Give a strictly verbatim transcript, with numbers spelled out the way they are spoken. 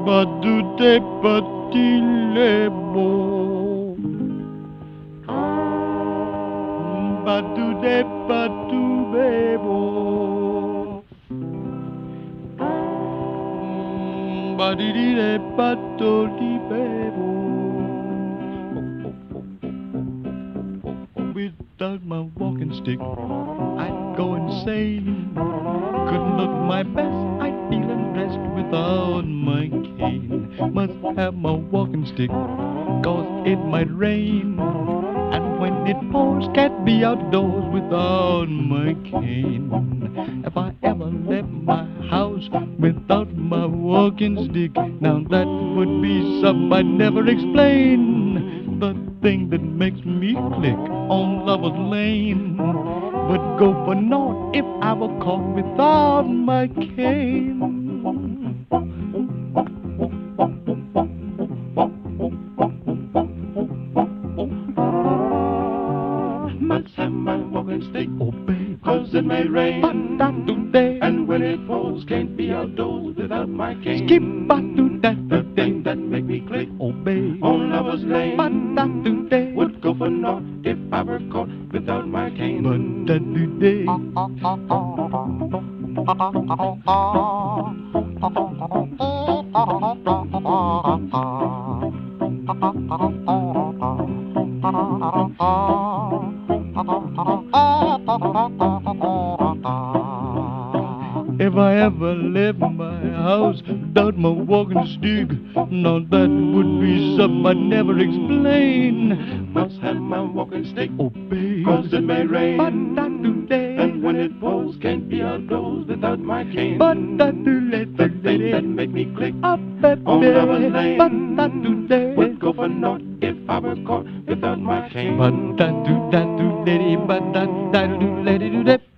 Badute patilebo. Badute patubebo. Badidide patolibebo. Without my walking stick, I'd go insane. Couldn't look my best, I'd feel undressed without my cane. Must have my walking stick, cause it might rain. And when it pours, can't be outdoors without my cane. If I ever left my house without my walking stick, now that would be something I'd never explain. The thing that makes me click on Lover's Lane would go for naught if I were caught without my cane. Must have my walking stick, Oh, babe, cause it may rain. ba-da-do-day, And when it falls, can't be outdoors without my cane. skip-ba-do-da, The thing that make me click oh, babe, on Lover's Lane ba-da-do-day, would go for naught if I were caught without my cane. ba-da-do-day. If I ever left my house without my walking stick, now that would be something I'd never explain. Must have my walking stick, Oh, babe, cause it may rain. ba-da-do-day, And when it falls, can't be outdoors without my cane. ba-da-do-day, The thing that make me click up at on Lover's Lane ba-da-do-day, would go for naught if I were caught without my cane. ba-da-do-da-do-day, ba-da-da-do-day.